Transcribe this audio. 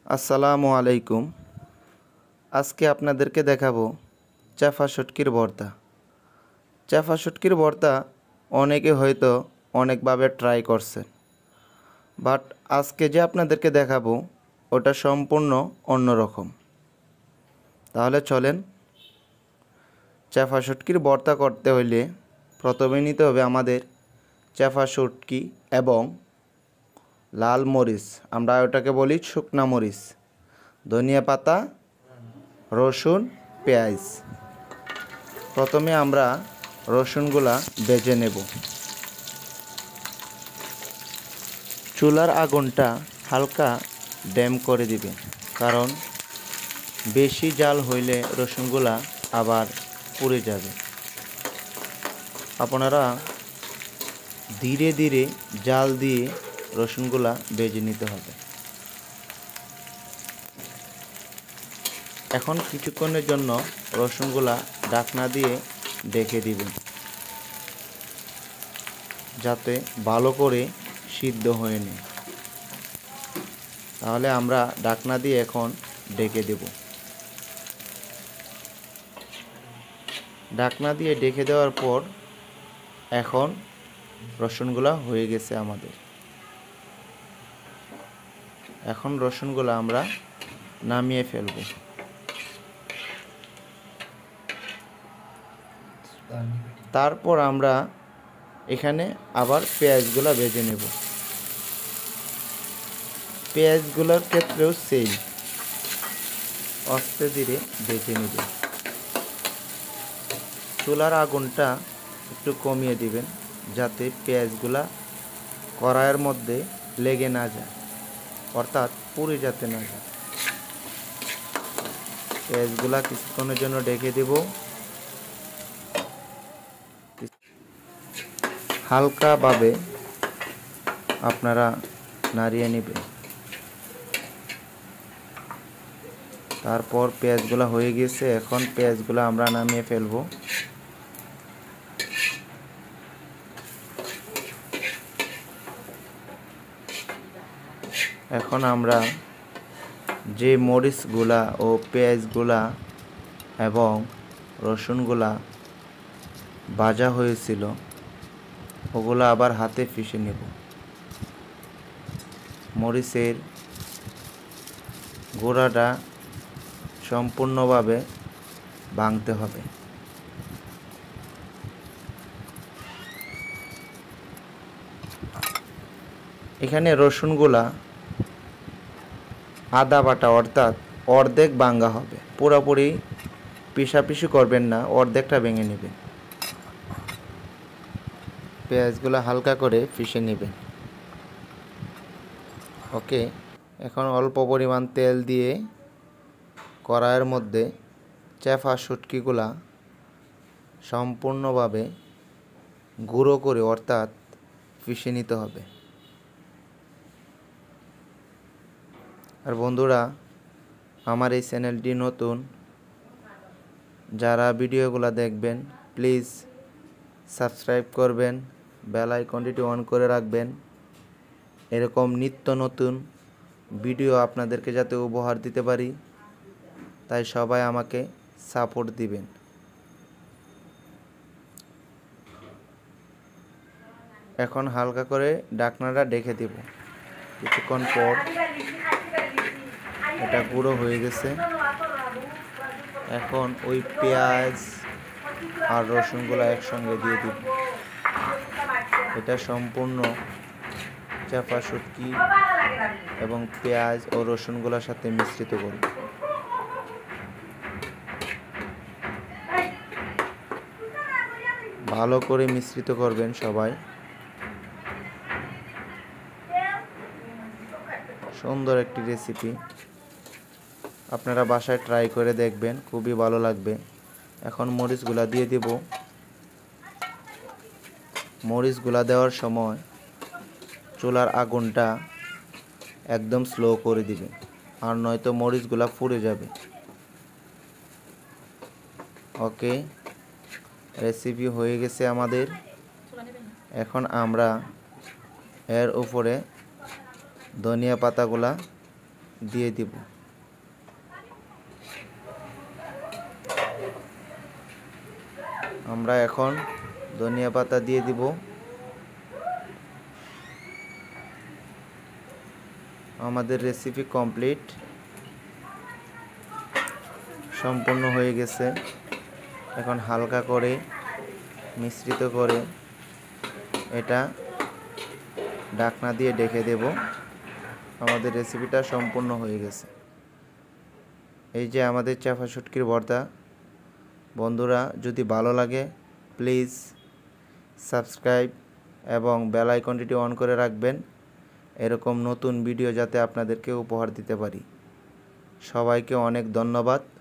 আসসালামু আলাইকুম। আজকে আপনাদেরকে দেখাবো চাফা শুটকির ভর্তা। চাফা শুটকির ভর্তা অনেকে হয়তো অনেকভাবে ট্রাই করছেন, বাট আজকে যে আপনাদেরকে দেখাবো ওটা সম্পূর্ণ অন্যরকম। তাহলে চলেন। চাফা শুটকির ভর্তা করতে হইলে প্রথমে নিতে হবে আমাদের চাফা শুটকি এবং লাল মরিচ, আমরা ওটাকে বলি শুকনা মরিচ, ধনিয়া পাতা, রসুন, পেঁয়াজ। প্রথমে আমরা রসুনগুলা ভেজে নেব। চুলার আগুনটা হালকা ড্যাম করে দিবেন, কারণ বেশি জাল হইলে রসুনগুলা আবার পুড়ে যাবে। আপনারা ধীরে ধীরে জাল দিয়ে রসুনগুলা ভেজে নিতে হবে। এখন কিছুক্ষণের জন্য রসুনগুলা ঢাকনা দিয়ে ঢেকে দিবেন, যাতে ভালো করে সিদ্ধ হয়ে নেয়। তাহলে আমরা ঢাকনা দিয়ে এখন ঢেকে দেব। ঢাকনা দিয়ে ঢেকে দেওয়ার পর এখন রসুনগুলা হয়ে গেছে আমাদের। এখন রসুনগুলা আমরা নামিয়ে ফেলব। তারপর আমরা এখানে আবার পেঁয়াজগুলা ভেজে নেব। পেঁয়াজগুলোর ক্ষেত্রেও সেম, আস্তে ধীরে ভেজে নেব। চুলার আগুনটা একটু কমিয়ে দিবেন, যাতে পেঁয়াজগুলা কড়াইয়ের মধ্যে লেগে না যায়, অর্থাৎ পুড়ে যাতে না যায়। পেঁয়াজগুলা কিছুক্ষণের জন্য ঢেকে দেব। হালকাভাবে আপনারা নাড়িয়ে নেবেন। তারপর পেঁয়াজগুলা হয়ে গেছে, এখন পেঁয়াজগুলা আমরা নামিয়ে ফেলব। এখন আমরা যে মরিচগুলা ও পেঁয়াজগুলা এবং রসুনগুলা ভাজা হয়েছিল ওগুলা আবার হাতে পিষে নেব। মরিচের গুঁড়াটা সম্পূর্ণভাবে ভাঙতে হবে। এখানে রসুনগুলা আদা বাটা, অর্থাৎ অর্ধেক ভাঙা হবে। পুরোপুরি পিষাপিষি করবেন না, অর্ধেকটা ভেঙে নেবেন। পেঁয়াজগুলো হালকা করে পিষে নেবেন। ওকে, এখন অল্প পরিমাণ তেল দিয়ে কড়াইয়ের মধ্যে চাফা শুটকিগুলা সম্পূর্ণভাবে গুঁড়ো করে, অর্থাৎ পিষে নিতে হবে। আর বন্ধুরা, আমার এই চ্যানেলটি নতুন, যারা ভিডিওগুলো দেখবেন প্লিজ সাবস্ক্রাইব করবেন, বেল আইকনটি অন করে রাখবেন। এরকম নিত্য নতুন ভিডিও আপনাদেরকে যাতে উপহার দিতে পারি, তাই সবাই আমাকে সাপোর্ট দিবেন। এখন হালকা করে ঢাকনাটা ঢেকে দেব। কিছুক্ষণ পর এটা গুঁড়ো হয়ে গেছে। এখন ওই পেঁয়াজ আর রসুনগুলো একসঙ্গে দিয়ে দিব। এটা সম্পূর্ণ চাপা শুটকি এবং পেঁয়াজ ও রসুনগুলোর সাথে মিশ্রিত করব। ভালো করে মিশ্রিত করবেন সবাই। সুন্দর একটি রেসিপি, আপনারা বাসায় ট্রাই করে দেখবেন, খুবই ভালো লাগবে। এখন মরিচগুলা দিয়ে দেব। মরিচগুলা দেওয়ার সময় চুলার আগুনটা একদম স্লো করে দিবেন, আর নয়তো মরিচগুলা পুড়ে যাবে। ওকে, রেসিপি হয়ে গেছে আমাদের। এখন আমরা এর উপরে ধনিয়া পাতাগুলা দিয়ে দিব। আমরা এখন ধনিয়া পাতা দিয়ে দিব। আমাদের রেসিপি কমপ্লিট, সম্পূর্ণ হয়ে গেছে। এখন হালকা করে মিশ্রিত করে এটা ঢাকনা দিয়ে ঢেকে দেব। আমাদের রেসিপিটা সম্পূর্ণ হয়ে গেছে। এই যে আমাদের চাপা শুটকির ভর্তা। বন্ধুরা, যদি ভালো লাগে প্লিজ সাবস্ক্রাইব এবং বেল আইকনটি অন করে রাখবেন, এরকম নতুন ভিডিও যাতে আপনাদেরকে উপহার দিতে পারি। সবাইকে অনেক ধন্যবাদ।